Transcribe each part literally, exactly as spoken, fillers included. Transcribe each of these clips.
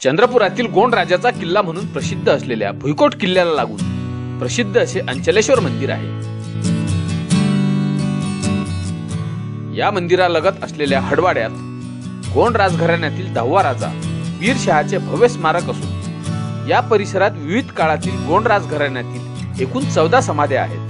चंद्रपुरातील गोंड राजाचा किल्ला म्हणून प्रसिद्ध असलेल्या भुईकोट किल्ल्याला लागून प्रसिद्ध असे अंचलेश्वर मंदिर आहे। या मंदिरालगत असलेल्या हडवाड्यात गोंड राजघराण्यातील दहावा राजा बीरशहाचे भव्य स्मारक असून या परिसरात विविध काळातील गोंड राजघराण्यातील एकूण चौदा समाध्या आहेत।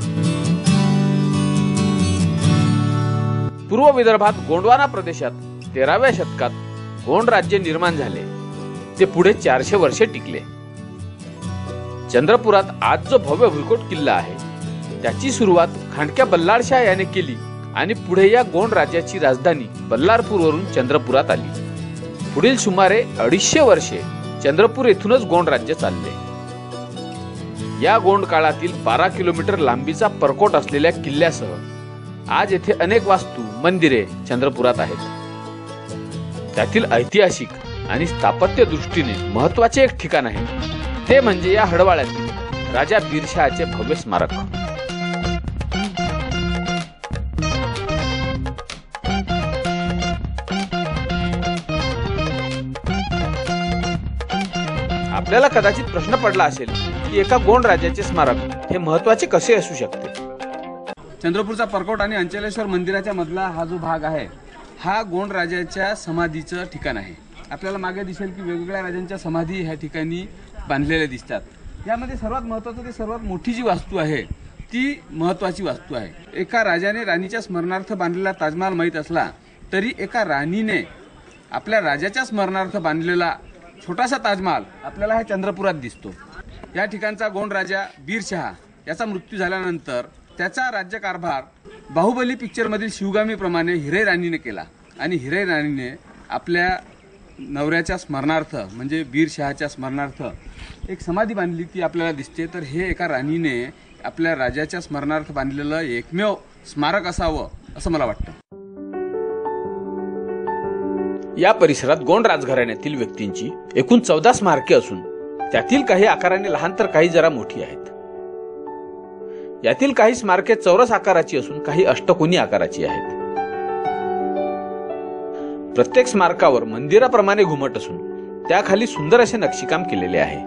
पूर्व विदर्भात गोंडवाना प्रदेशात तेराव्या शतकात गोंड राज्य निर्माण झाले। ते पुढे चारशे वर्षे टिकले। चंद्रपुरात आज जो भव्य भुईकोट किल्ला आहे त्याची सुरुवात खांडक्या बल्लाळशाह याने केली आणि पुढे या गोंड राज्याची राजधानी बल्लारपूरवरून चंद्रपुरात आली। पुढील सुमारे अडीचशे वर्षे चंद्रपूर येथूनच गोंड राज्य चालले। या गोंड काळातील बारा किलोमीटर लांबीचा परकोट असलेल्या किल्ल्यासह आज येथे अनेक वास्तू मंदिरे चंद्रपुरात आहेत। त्यातील ऐतिहासिक आणि स्थापत्य दृष्टीने महत्त्वाचे एक ठिकाण आहे ते म्हणजे या हडवाळ्यातील राजा बीरशहाचे भव्य स्मारक। आपल्याला कदाचित प्रश्न पडला असेल की एका गोंड राजाचे स्मारक हे महत्त्वाचे कसे असू शकते। चंद्रपूरचा परकोट आणि अंचलेश्वर मंदिराच्या मधला हा जो भाग आहे हा गोंड राजाच्या समाधीचं ठिकाण आहे। आपल्याला मागे दिसेल की वेगवेगळ्या राजांच्या समाधी ह्या ठिकाणी बांधलेल्या दिसतात। यामध्ये सर्वात महत्त्वाचं ते सर्वात मोठी जी वास्तू आहे ती महत्त्वाची वास्तू आहे। एका राजाने राणीच्या स्मरणार्थ बांधलेला ताजमहाल माहीत असला तरी एका राणीने आपल्या राजाच्या स्मरणार्थ बांधलेला छोटासा ताजमहाल आपल्याला ह्या चंद्रपुरात दिसतो। या ठिकाणचा गोंड राजा बीरशहा याचा मृत्यू झाल्यानंतर त्याचा राज्यकारभार बाहुबली पिक्चरमधील शिवगामीप्रमाणे हिरे राणीने केला आणि हिरे राणीने आपल्या नवऱ्याच्या स्मरणार्थ म्हणजे बीरशहाच्या स्मरणार्थ एक समाधी बांधली ती आपल्याला दिसते। तर हे एका राणीने आपल्या राजाच्या स्मरणार्थ बांधलेलं एकमेव स्मारक असावं असं मला वाटतं। या परिसरात गोंड राजघराण्यातील व्यक्तींची एकूण चौदा स्मारके असून त्यातील काही आकाराने लहान तर काही जरा मोठी आहेत। यातील काही स्मारके चौरस आकाराची असून काही अष्टकोनी आकाराची आहेत। प्रत्येक स्मारकावर मंदिराप्रमाणे घुमट असून त्याखाली सुंदर असे नक्षीकाम केलेले आहे।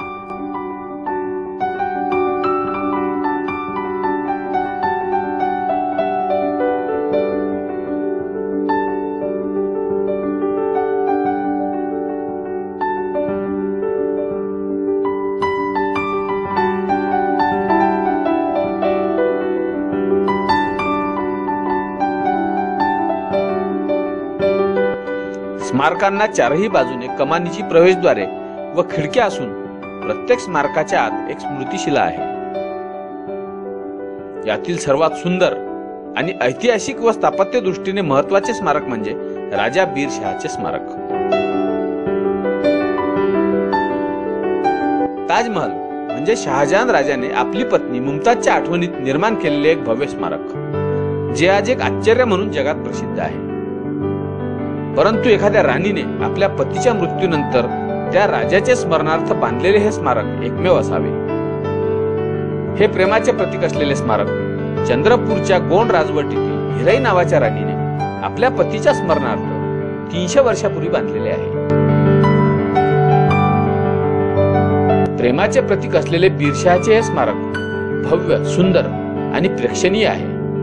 स्मारकांना चारही बाजूने कमानीची प्रवेशद्वारे व खिडक्या असून प्रत्येक स्मारकाच्या आत एक स्मृतिशिला आहे। यातील सर्वात सुंदर आणि ऐतिहासिक व स्थापत्य दृष्टीने महत्त्वाचे स्मारक म्हणजे राजा बीरशहाचे स्मारक। ताजमहल म्हणजे शहाजहान राजाने आपली पत्नी मुमताजच्या आठवणीत निर्माण केलेले एक भव्य स्मारक जे आज एक आश्चर्य म्हणून जगात प्रसिद्ध आहे। परंतु एखाद्या राणीने आपल्या पतीच्या मृत्यूनंतर त्या राजाचे स्मरणार्थ बांधलेले हे स्मारक एकमेव असावे। हे प्रेमाचे प्रतीक असलेले स्मारक चंद्रपूरच्या गोंड राजवटीतील हिराई नावाच्या राणीने आपल्या पतीच्या स्मरणार्थ तीनशे वर्षापूर्वी बांधलेले आहे। प्रेमाचे प्रतीक असलेले बीरशहाचे हे स्मारक भव्य, सुंदर आणि प्रेक्षणीय आहे।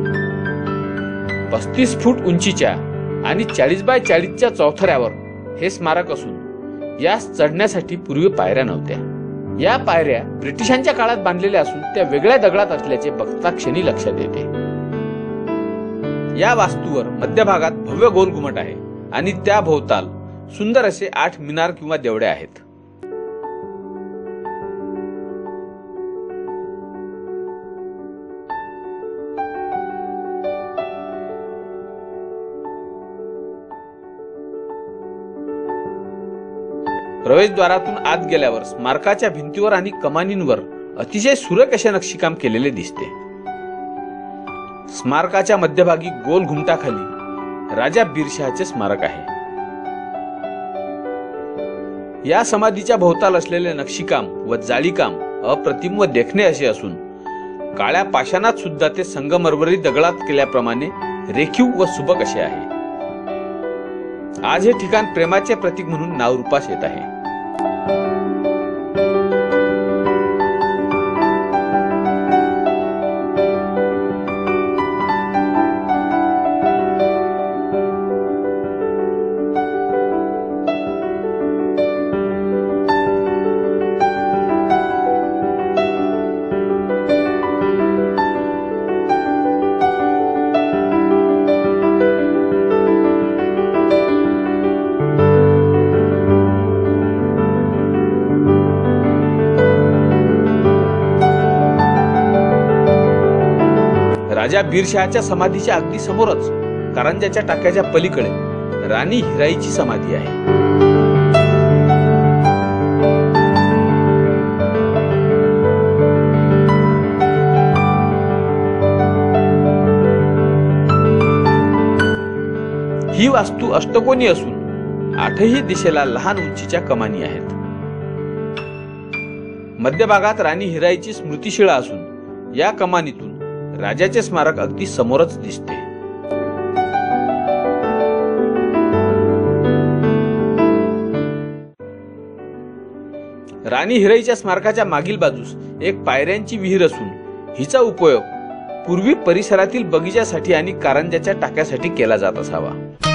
पस्तीस फूट उंचीच्या आणि चाळीस बाय चाळीसच्या चौथऱ्यावर हे स्मारक असून यास चढण्यासाठी पूर्वी पायऱ्या नव्हत्या। या पायऱ्या ब्रिटिशांच्या काळात बांधलेल्या असून त्या वेगळ्या दगडात असल्याचे बघता क्षणी लक्षात येते। या वास्तूवर मध्यभागात भव्य गोल घुमट आहे आणि त्या भोवताल सुंदर असे आठ मिनार किंवा देवड्या आहेत। प्रवेशद्वारातून आत गेल्यावर स्मारकाच्या भिंतीवर आणि कमानींवर अतिशय सुरेख असे नक्षीकाम केलेले दिसते। स्मारकाच्या मध्यभागी गोल घुमटाखाली राजा बीरशहाचे स्मारक आहे। या समाधीच्या भोवताल असलेले नक्षीकाम व जाळीकाम अप्रतिम व देखणे असे असून काळ्या पाषाणात सुद्धा ते संगमरवरी दगडात केल्याप्रमाणे रेखीव व सुबक असे आहे। आज हे ठिकाण प्रेमाचे प्रतीक म्हणून नावरूपास येत आहे। राजा बीरशहाच्या समाधीच्या अगदी समोरच कारंजाच्या टाक्याच्या पलीकडे राणी हिराईची समाधी आहे. ही वास्तू अष्टकोनी असून आठही दिशेला लहान उंचीच्या कमानी आहेत. मध्यभागात राणी हिराईची स्मृतिशिळा असून या कमानीतून राजाचे स्मारक अगदी समोरच दिसते. राणी हिराईच्या स्मारकाच्या मागील बाजूस एक पायऱ्यांची विहीर असून हिचा उपयोग पूर्वी परिसरातील बगीच्यासाठी आणि कारंजाच्या टाक्यासाठी केला जात असावा.